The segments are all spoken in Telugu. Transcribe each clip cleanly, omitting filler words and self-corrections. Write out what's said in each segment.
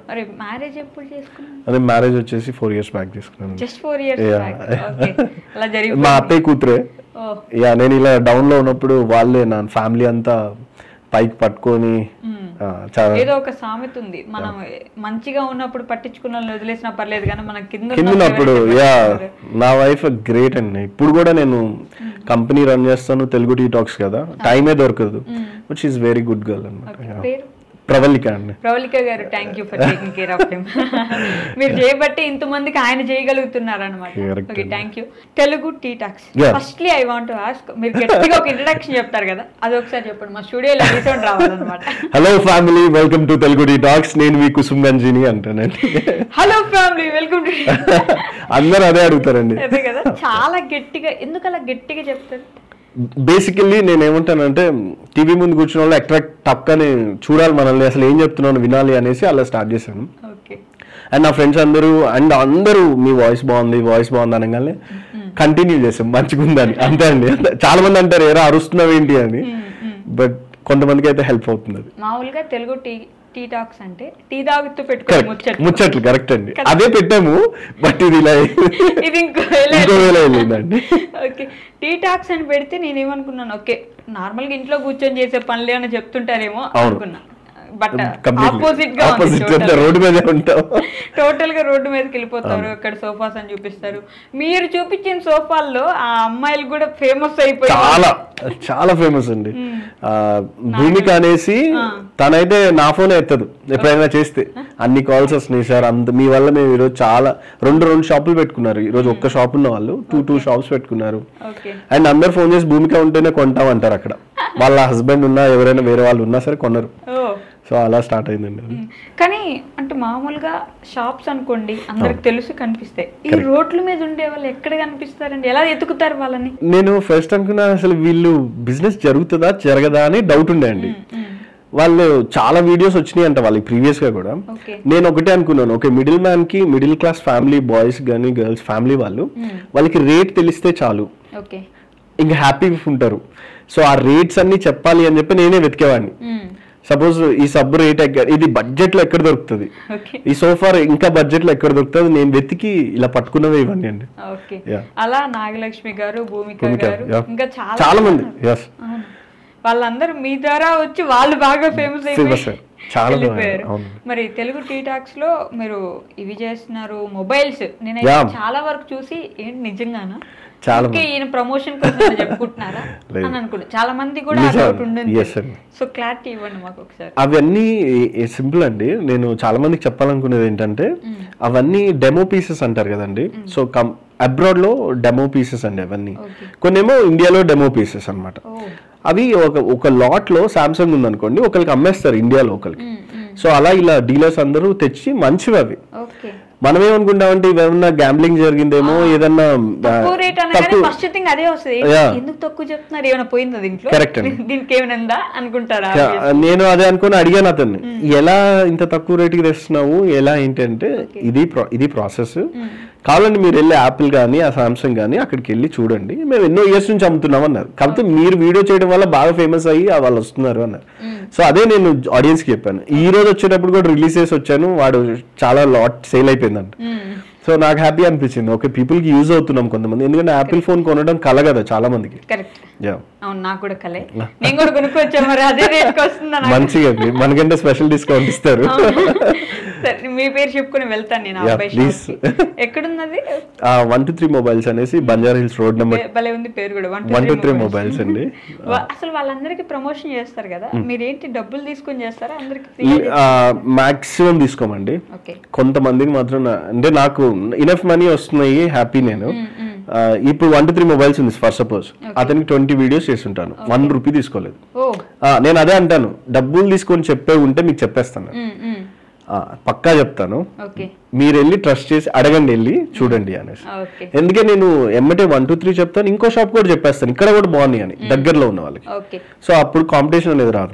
మరి మ్యారేజ్ ఎప్పుడు చేసుకున్నాను? అదే మ్యారేజ్ వచ్చేసి 4 years బ్యాక్ చేసుకున్నాను. Just 4 years back. ఓకే, అలా జరిగింది. మా అత్తయ్య కూతురే. యా, నేను ఇలా డౌన్ లో ఉన్నప్పుడు వాళ్ళే నా ఫ్యామిలీ అంతా పైకి పట్టుకొని ఏదో ఒక సామెత ఉంది, మనం మంచిగా ఉన్నప్పుడు పట్టించుకున్న వదిలేసినా పర్లేదు కానీ మన కిందప్పుడు. యా, నా వైఫ్ గ్రేట్ అండి. ఇప్పుడు కూడా నేను కంపెనీ రన్ చేస్తాను, తెలుగు టీ టాక్స్ కదా, టైమే దొరకదు. But she is very good girl అన్నమాట. ప్రవళిక అండి. ప్రవళిక గారు, thank you for taking care of him. మీరు చేయబట్టి ఇంతమందికి ఆయన చేయగలుగుతున్నారు అనమాట. Okay, thank you. Telugu T talks, firstly I want to ask, మీరు గట్టిగా ఒక ఇంట్రడక్షన్ చెప్తారు కదా, అది ఒకసారి చెప్పండి, మా స్టూడియోలో రీసౌండ్ రావాలన్నమాట. Hello family, welcome to Telugu T talks. నేను మీ కుసుమ్ గంజిని అంటానండి. Hello family, welcome to. అందరూ అదే అడుగుతారండి. అదే కదా, చాలా గట్టిగా, ఎందుకు అలా గట్టిగా చెప్తారు? బేసికల్లీ నేను ఏమంటానంటే, టీవీ ముందు కూర్చున్న వాళ్ళు అట్రాక్ట్ టక్కని చూడాలి మనల్ని, అసలు ఏం చెప్తున్నాను వినాలి అనేసి అలా స్టార్ట్ చేశాను. అండ్ నా ఫ్రెండ్స్ అందరూ మీ వాయిస్ బాగుంది అనగానే కంటిన్యూ చేసాం, మంచిగా ఉందని. అంతే అండి. చాలా మంది అంటారు ఏరా అరుస్తున్నావు ఏంటి అని, బట్ కొంతమందికి అయితే హెల్ప్ అవుతుంది. మామూలుగా తెలుగు టీ టాక్స్ అంటే టీ తాగుతూ పెట్టుకోవాలి ముచ్చట్లు. కరెక్ట్ అండి, అదే పెట్టాము. బట్ ఇది ఇలా ఇది ఇంకో వెళ్ళిందండి. ఓకే, టీ టాక్స్ అని పెడితే నేనేమనుకున్నాను, ఓకే నార్మల్ గా ఇంట్లో కూర్చొని చేసే పనులే అని చెప్తుంటారేమో అనుకున్నా. బట్ ఆపోజిట్ గా రోడ్డు మీద ఉంటాం, టోటల్ గా రోడ్డు మీదకి వెళ్ళిపోతారు. అక్కడ సోఫాస్ అని చూపిస్తారు. మీరు చూపించిన సోఫాల్లో ఆ అమ్మాయిలు కూడా ఫేమస్ అయిపోయి చాలా ఫేమస్ అండి. భూమిక అనేసి తనైతే నా ఫోన్ ఎత్తదు ఎప్పుడైనా చేస్తే. అన్ని కాల్స్ వస్తున్నాయి సార్, మీ వల్ల మేము ఈరోజు చాలా రెండు షాపులు పెట్టుకున్నారు. ఈ రోజు ఒక్క షాప్ ఉన్న వాళ్ళు 2 షాప్స్ పెట్టుకున్నారు. అండ్ అందరు ఫోన్ చేసి భూమిక ఉంటేనే కొంటాం అంటారు. అక్కడ వాళ్ళ హస్బెండ్ ఉన్నా ఎవరైనా వేరే వాళ్ళు ఉన్నా సరే కొన్నారు. సో అలా స్టార్ట్ అయిందండి. కానీ అంటే మామూలుగా షాప్స్ అనుకోండి అందరికి తెలుసు కనిపిస్తాయి, ఈ రోడ్ల మీద ఉండే వాళ్ళు ఎక్కడ కనిపిస్తారండి, ఎలా ఎత్తుకుతారు వాళ్ళని? నేను ఫస్ట్ అనుకున్నా అసలు వీళ్ళు బిజినెస్ జరుగుతుందా జరగదా అని డౌట్ ఉండే అండి. వాళ్ళు చాలా వీడియోస్ వచ్చినాయి అంట వాళ్ళకి ప్రీవియస్ గా కూడా. నేను ఒకటే అనుకున్నాను, ఓకే మిడిల్ మ్యాన్ కి, మిడిల్ క్లాస్ ఫ్యామిలీ బాయ్స్ కానీ గర్ల్స్ ఫ్యామిలీ వాళ్ళకి రేట్ తెలిస్తే చాలు, ఇంకా హ్యాపీ ఉంటారు. సో ఆ రేట్స్ అన్ని చెప్పాలి అని చెప్పి నేనే వెతికేవాడిని. సపోజ్ ఈ సబ్బు రేట్ ఇది బడ్జెట్ లో ఎక్కడ దొరుకుతుంది, ఈ సోఫా ఇంకా బడ్జెట్ లో ఎక్కడ దొరుకుతుంది, నేను వెతికి ఇలా పట్టుకున్నవే ఇవన్నీ అండి. అలా నాగలక్ష్మి గారు, భూమిక గారు, ఇంకా చాలా మంది వాళ్ళందరూ మీ ద్వారా వచ్చి వాళ్ళు బాగా ఫేమస్ అయిపోయారు. మరి తెలుగు టీ టాక్స్ లో మీరు ఇవి చేస్తున్నారు, మొబైల్స్, నేను చాలా వరకు చూసి ఏంటి నిజంగానా ఈయన ప్రమోషన్ కోసం చెప్పుకుంటున్నారా అని అనుకుంటా. చాలా మంది కూడా సో క్లారిటీ ఇవ్వండి మాకు ఒకసారి. అవన్నీ సింపుల్ అండి. నేను చాలా మందికి చెప్పాలనుకునేది ఏంటంటే, అవన్నీ డెమో పీసెస్ అంటారు కదండి. సో అబ్రాడ్ లో డెమో పీసెస్ అండి అవన్నీ. కొన్నేమో ఇండియాలో డెమో పీసెస్ అనమాట. అవి ఒక లాట్ లో సామ్సంగ్ ఉందనుకోండి, ఒకరికి అమ్మేస్తారు ఇండియాలో ఒకరికి. సో అలా ఇలా డీలర్స్ అందరూ తెచ్చి మంచివి అవి. మనం ఏమనుకుంటామంటే ఇవేమన్నా గ్యాంబ్లింగ్ జరిగిందేమో, ఏదన్నా నేను అదే అనుకుని అడిగాను అతన్ని, ఎలా ఇంత తక్కువ రేటుకి తెస్తున్నావు, ఎలా ఏంటి అంటే, ఇది ప్రాసెస్. కావాలండి మీరు వెళ్ళి యాపిల్ కానీ ఆ సామ్సంగ్ కానీ అక్కడికి వెళ్ళి చూడండి, మేము ఎన్నో ఇయర్స్ నుంచి అమ్ముతున్నాం అన్నారు. కాకపోతే మీరు వీడియో చేయడం వల్ల బాగా ఫేమస్ అయ్యి వాళ్ళు వస్తున్నారు అన్నారు. సో అదే నేను ఆడియన్స్ కి చెప్పాను. ఈ రోజు వచ్చేటప్పుడు కూడా రిలీజ్ చేసి వచ్చాను, వాడు చాలా లాట్ సేల్ అయిపోయిందంట. సో నాకు హ్యాపీ అనిపించింది, ఓకే పీపుల్ కి యూజ్ అవుతున్నాం కొంతమంది. ఎందుకంటే యాపిల్ ఫోన్ కొనడం కల కదా చాలా మందికి. మంచిగా మనకంటే స్పెషల్ డిస్కౌంట్ ఇస్తారు. మీ పేరు చెప్పుకుని వెళ్తాను నేను. ఎక్కడున్నది? 123 మొబైల్స్ అనేసి బంజారా హిల్స్ రోడ్ నెంబర్. భలే ఉంది పేరు కూడా, 123 మొబైల్స్ అండి. అసలు వాళ్ళందరికి ప్రమోషన్ చేస్తారు కదా, మీరేంటి డబ్బులు తీసుకొని చేస్తారా? అందరికి మాక్సిమం తీసుకోమండి. కొంతమందికి మాత్రం, అంటే నాకు ఇనఫ్ మనీ వస్తున్నాయి, హ్యాపీ నేను. ఇప్పుడు 123 మొబైల్స్ ఉంది ఫర్ సపోజ్, అతనికి 20 వీడియోస్ చేస్తుంటాను, 1 రూపీ తీసుకోలేదు. నేను అదే అంటాను, డబ్బులు తీసుకొని చెప్పే ఉంటే మీకు చెప్పేస్తాను, పక్కా చెప్తాను, మీరు వెళ్ళి ట్రస్ట్ చేసి అడగండి, వెళ్ళి చూడండి అనేసి. ఎందుకే నేను ఎమ్మటే 1 2 3 చెప్తాను, ఇంకో షాప్ కూడా చెప్పేస్తాను ఇక్కడ కూడా బాగున్నాయి అని, దగ్గరలో ఉన్న వాళ్ళకి. సో అప్పుడు కాంపిటీషన్ అనేది రాదు.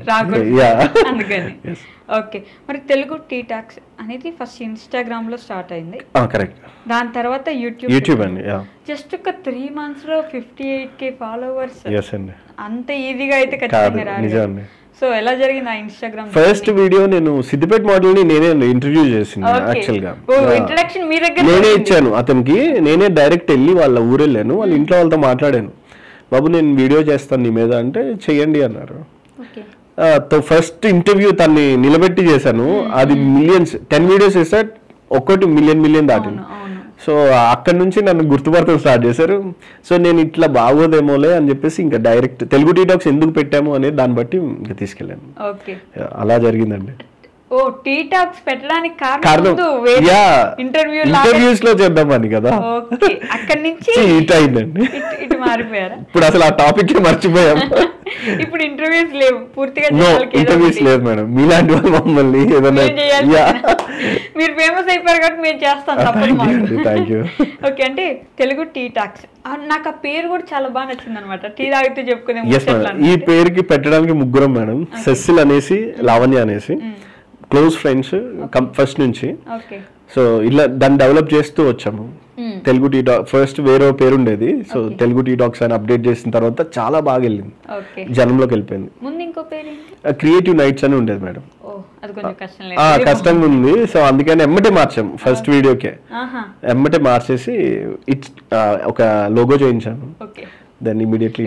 ఓకే, మరి తెలుగు టీ టాక్స్ అనేది ఫస్ట్ ఇన్స్టాగ్రామ్ లో స్టార్ట్ అయింది. కరెక్ట్. దాని తర్వాత యూట్యూబ్ అండి. జస్ట్ ఒక 3 months లో 58K ఫాలోవర్స్. అంత ఈజీగా అయితే ఖచ్చితంగా రాదు. సో ఎలా జరిగింది ఆ ఇన్స్టాగ్రామ్? ఫస్ట్ వీడియో నేను సిద్దిపేట మోడల్ ని నేనే ఇంటర్వ్యూ చేసింది యాక్చువల్ గా. ఇంట్రడక్షన్ మీ దగ్గర నేనే ఇచ్చాను అతనికి. నేనే డైరెక్ట్ వెళ్ళి వాళ్ళ ఊరు వెళ్ళాను, వాళ్ళ ఇంట్లో వాళ్ళతో మాట్లాడాను. బాబు నేను వీడియో చేస్తాను నీ మీద అంటే చెయ్యండి అన్నారు. ఫస్ట్ ఇంటర్వ్యూ తన్ని నిలబెట్టి చేశాను. అది మిలియన్స్, 10 వీడియోస్ చేస్తే ఒక్కటి మిలియన్ దాటింది. సో అక్కడ నుంచి నన్ను గుర్తుపడతాం స్టార్ట్ చేశారు. సో నేను ఇట్లా బాగోదేమోలే అని చెప్పేసి ఇంకా డైరెక్ట్ తెలుగు టీటాక్స్ ఎందుకు పెట్టాము అనేది దాన్ని బట్టి ఇంకా తీసుకెళ్ళాను. అలా జరిగిందండి. ఓ టీటాక్స్ పెట్టడానికి కారణం ఇంటర్వ్యూస్ లో చేద్దామని కదా. అక్కడి నుంచి ఇట్ అయిందండి. ఇటు మారిపోయారా? ఇప్పుడు అసలు ఆ టాపిక్ మర్చిపోయాం. ఇప్పుడు ఇంటర్వ్యూస్ లేవు పూర్తిగా. ఇంటర్వ్యూస్ లేదు మేడం. మీలాంటి వాళ్ళు మమ్మల్ని ఏదైనా మీరు ఫేమస్ అయిపోయారు కాబట్టి మేము చేస్తాం, తప్పదు. ఓకే, అంటే తెలుగు టీటాక్స్ నాకు ఆ పేరు కూడా చాలా బాగా నచ్చింది అనమాట. టీ తాగితే చెప్పుకునే. ఈ పేరుకి పెట్టడానికి ముగ్గురం మేడం. సెసిల్ అనేసి, లావణ్య అనేసి క్లోజ్ ఫ్రెండ్స్ ఫస్ట్ నుంచి. సో ఇలా దాన్ని డెవలప్ చేస్తూ వచ్చాము. తెలుగు టీటాక్ ఫస్ట్ వేరే పేరు ఉండేది. సో తెలుగు టీటాక్స్ అని అప్డేట్ చేసిన తర్వాత చాలా బాగా వెళ్ళింది, జనంలోకి వెళ్ళిపోయింది. క్రియేటివ్ నైట్స్ అని ఉండేది మేడం. కష్టంగా ఉంది. సో అందుకని ఎమ్మటే మార్చాము. ఫస్ట్ వీడియోకే ఎమ్మటే మార్చేసి ఒక లోగో చేయించాను. దాన్ని ఇమీడియట్లీ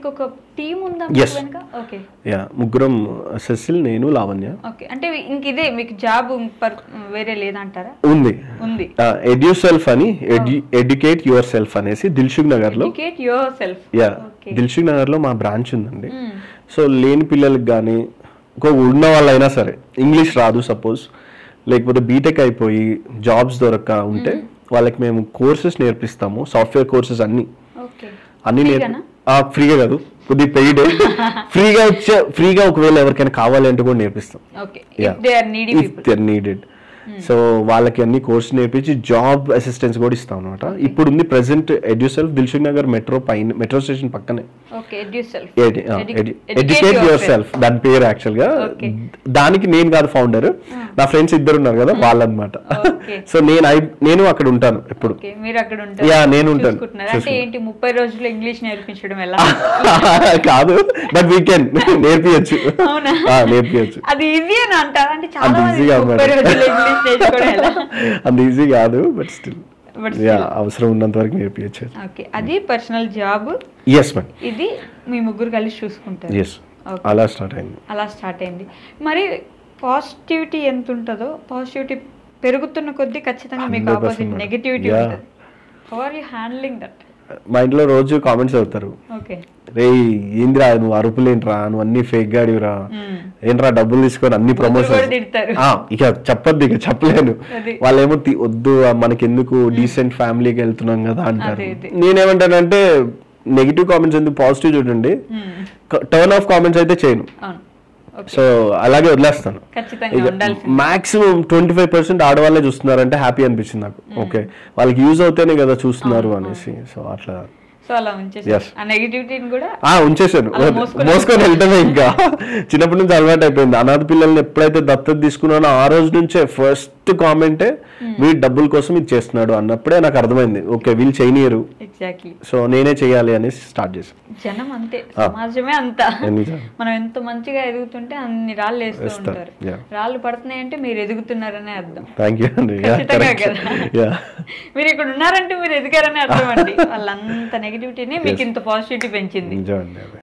ముగ్గురం, సెసిల్, నేను, లావణ్య. అంటే ఇంక ఇదే మీకు జాబ్ వేరే లేదంటారా? ఉంది. ఎడ్యూసెల్ఫ్ అని, ఎడ్యుకేట్ యువర్ సెల్ఫ్ అనేసి దిల్సుఖ్ నగర్ లో, దిల్సుఖ్ నగర్ లో మా బ్రాంచ్ ఉందండి. సో లేని పిల్లలకి కానీ ఉన్న వాళ్ళైనా సరే, ఇంగ్లీష్ రాదు సపోజ్, లేకపోతే బీటెక్ అయిపోయి జాబ్స్ దొరక్క ఉంటే వాళ్ళకి మేము కోర్సెస్ నేర్పిస్తాము. సాఫ్ట్వేర్ కోర్సెస్ అన్ని ఫ్రీగా కాదు, కొద్దిగా పెయిడ్. ఫ్రీగా ఒకవేళ ఎవరికైనా కావాలి అంటే కూడా నేర్పిస్తాం. నీడెడ్. సో వాళ్ళకి అన్ని కోర్స్ నేర్పించి జాబ్ అసిస్టెన్స్ కూడా ఇస్తాం అనమాట. ఇప్పుడు ఉంది present Eduself Dilsukh Nagar metro station పక్కనే. ఎడ్యుకేట్ యువర్ సెల్ఫ్ దాని పేరు యాక్చువల్ గా. దానికి నేను కాదు ఫౌండర్, నా ఫ్రెండ్స్ ఇద్దరు ఉన్నారు కదా వాళ్ళనమాట. సో నేను అక్కడ ఉంటాను ఎప్పుడు. నేను ఉంటాను. 30 రోజుల్లో ఇంగ్లీష్ నేర్పించడం కాదు, బట్ వీ కెన్ నేర్పించచ్చు. అది ఈజీ అని అంటారు. అంటే చాలా అంత ఈజీ కాదు, బట్ స్టిల్ అవసరం ఉన్నంత వరకు నేర్పించచ్చు. అది పర్సనల్ జాబ్. ఇది మీ ముగ్గురు కలిసి చూసుకుంటారు. అలా స్టార్ట్ అయింది. మరి పాజిటివిటీ ఎంత ఉంటుందో, పాజిటివిటీ పెరుగుతున్న కొద్దీ ఖచ్చితంగా మీకు ఆపోజిట్ నెగటివిటీ ఉంటుంది. How are you handling that? మా ఇంట్లో రోజు కామెంట్స్ అవుతారు, రే ఏంద్రా నువ్వు అరుపులేంట్రా, నువ్వు అన్ని ఫేక్ గాడిరా, ఏంట్రా డబ్బులు తీసుకొని అన్ని ప్రమోషన్. ఇక చెప్పొద్దు, ఇక చెప్పలేను. వాళ్ళేమో వద్దు మనకెందుకు, డీసెంట్ ఫ్యామిలీకి వెళ్తున్నాం కదా అంటారు. నేనేమంటానంటే నెగిటివ్ కామెంట్స్ ఎందుకు, పాజిటివ్ చూడండి. టర్న్ ఆఫ్ కామెంట్స్ అయితే చేయను. సో అలాగే వదిలేస్తాను. మాక్సిమం 25% ఆడవాళ్ళే చూస్తున్నారంటే హ్యాపీ అనిపించింది నాకు. ఓకే, వాళ్ళకి యూజ్ అవుతేనే కదా చూస్తున్నారు అనేసి. సో అట్లా ఉంచేసాను, మోసుకొని వెళ్తామే. ఇంకా చిన్నప్పటి నుంచి అలవాటు అయిపోయింది. అనాథ పిల్లల్ని ఎప్పుడైతే దత్తత తీసుకున్నానో ఆ రోజు నుంచే ఫస్ట్ కామెంటే వీడు డబ్బుల కోసం ఇది చేస్తున్నాడు అన్నప్పుడే నాకు అర్థమైంది, ఓకే వీళ్ళు చేయనియరు, సో నేనే చెయ్యాలి అనేసి స్టార్ట్ చేశాను. జనం అంతే, సమాజమే అంతా. మనం ఎంత మంచిగా ఎదుగుతుంటే అన్ని రాళ్ళు వేస్తూ ఉంటారు. రాళ్ళు పడుతున్నాయంటే మీరు ఎదుగుతున్నారనే అర్థం. మీరు ఇక్కడ ఉన్నారంటే మీరు ఎదిగారనే అర్థం అండి. వాళ్ళంత నెగిటివిటీని మీకు ఇంత పాజిటివిటీ పెంచింది.